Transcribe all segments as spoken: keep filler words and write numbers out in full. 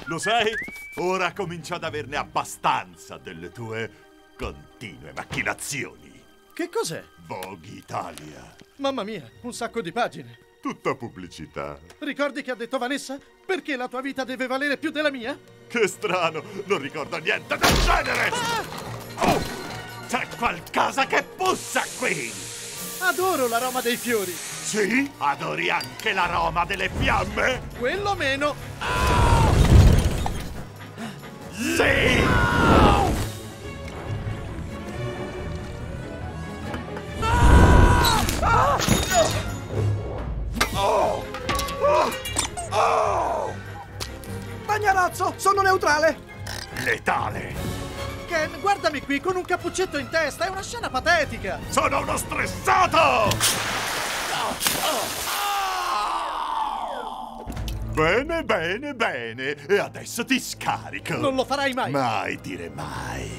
Lo sai? Ora comincio ad averne abbastanza delle tue continue macchinazioni. Che cos'è? Vogue Italia. Mamma mia, un sacco di pagine. Tutta pubblicità. Ricordi che ha detto Vanessa? Perché la tua vita deve valere più della mia? Che strano, non ricordo niente del genere! Ah! Oh, c'è qualcosa che puzza qui! Adoro l'aroma dei fiori. Sì? Adori anche l'aroma delle fiamme? Quello meno. Sì! Oh! Oh! Oh! Bagnarazzo, sono neutrale! Letale! Ken, guardami qui con un cappuccetto in testa, è una scena patetica! Sono uno stressato! Bene, bene, bene. E adesso ti scarico. Non lo farai mai! Mai dire mai.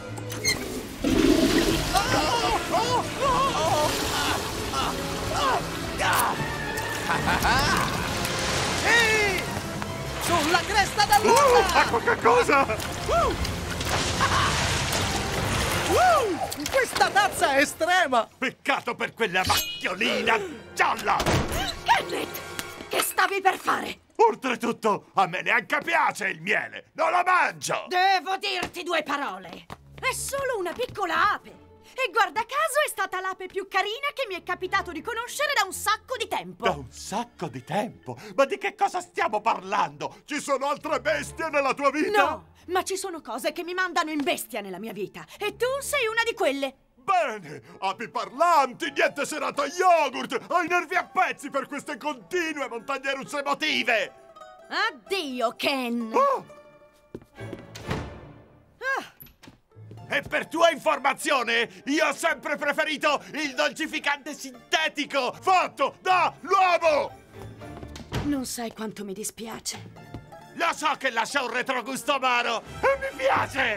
Ehi! Sulla cresta dell'onda! Uh, ecco che cosa! Uh! Uh! Questa tazza è estrema! Peccato per quella macchiolina gialla! Kenneth! Che stavi per fare? Oltretutto, a me neanche piace il miele! Non lo mangio! Devo dirti due parole! È solo una piccola ape! E guarda caso è stata l'ape più carina che mi è capitato di conoscere da un sacco di tempo! Da un sacco di tempo? Ma di che cosa stiamo parlando? Ci sono altre bestie nella tua vita? No! Ma ci sono cose che mi mandano in bestia nella mia vita! E tu sei una di quelle! Bene! Api parlanti, niente serata yogurt! Ho i nervi a pezzi per queste continue montagne russe emotive! Addio, Ken! Oh! Ah. E per tua informazione, io ho sempre preferito il dolcificante sintetico fatto dall'uomo! Non sai quanto mi dispiace. Lo so che lascia un retrogusto amaro e mi piace!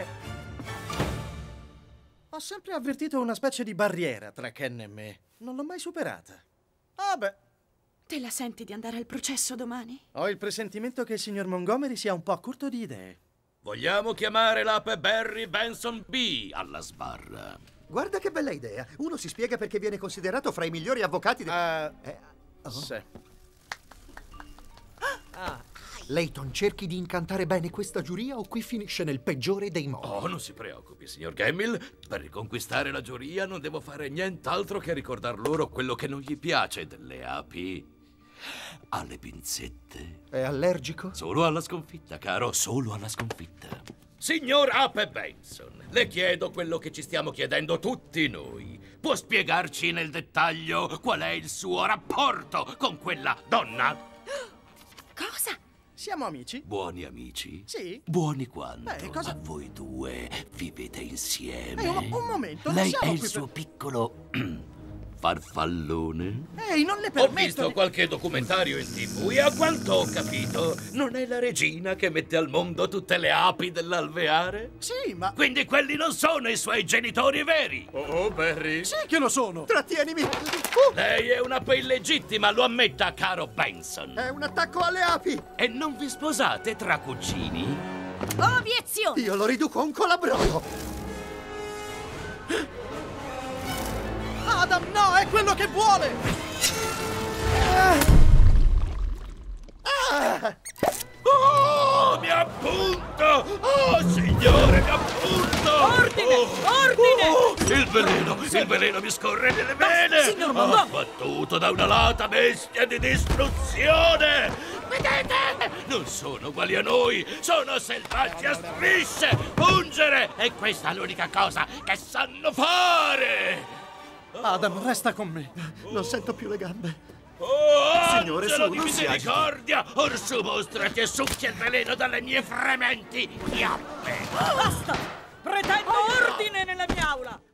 Ho sempre avvertito una specie di barriera tra Ken e me. Non l'ho mai superata. Vabbè. Te la senti di andare al processo domani? Ho il presentimento che il signor Montgomery sia un po' a corto di idee. Vogliamo chiamare l'ape Barry Benson B alla sbarra. Guarda che bella idea. Uno si spiega perché viene considerato fra i migliori avvocati del... Uh, eh, oh. Sì. Ah. Layton, cerchi di incantare bene questa giuria o qui finisce nel peggiore dei modi? Oh, non si preoccupi, signor Gammill. Per riconquistare la giuria non devo fare nient'altro che ricordar loro quello che non gli piace delle api. Ha le pinzette. È allergico? Solo alla sconfitta, caro, solo alla sconfitta. Signor Ape Benson, le chiedo quello che ci stiamo chiedendo tutti noi. Può spiegarci nel dettaglio qual è il suo rapporto con quella donna? Cosa? Siamo amici? Buoni amici? Sì. Buoni quanto? Beh, cosa... Ma voi due vivete insieme? Ehi, un, un momento, non Lei siamo è il qui suo per... piccolo farfallone? Ehi, non le Ho permetto visto di... qualche documentario in tivù e a quanto ho capito non è la regina che mette al mondo tutte le api dell'alveare? Sì, ma... Quindi quelli non sono i suoi genitori veri? Oh, Barry! Sì che lo sono! Trattienimi! Uh, Lei è un'ape illegittima, lo ammetta, caro Benson. è un attacco alle api! E non vi sposate tra cugini? Obiezione! Io lo riduco a un colabrodo! Adam, no, è quello che vuole! Ah. Ah. Oh, mi appunto! Oh, signore, mi appunto! Ordine! Oh, Ordine! oh, il veleno, il veleno mi scorre nelle vene! signor Montgomery! Abbattuto da una lata bestia di distruzione! Vedete? Non sono uguali a noi! Sono selvaggi a strisce! Pungere! E questa è l'unica cosa che sanno fare! Adam, resta con me. Non sento più le gambe. Oh, Signore, angelo su, di non si agiti. misericordia! Orsù, mostrati e succhia il veleno dalle mie frementi chiappe! Basta! Pretendo ordine nella mia aula!